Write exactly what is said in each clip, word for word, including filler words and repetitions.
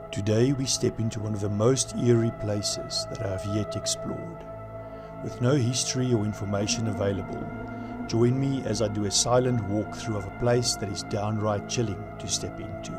Today we step into one of the most eerie places that I have yet explored. With no history or information available, join me as I do a silent walkthrough of a place that is downright chilling to step into.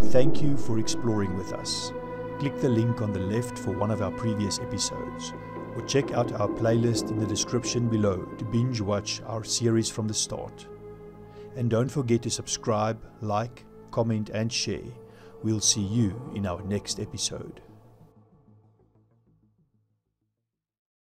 Thank you for exploring with us. Click the link on the left for one of our previous episodes, or check out our playlist in the description below to binge watch our series from the start. And don't forget to subscribe, like, comment and share. We'll see you in our next episode.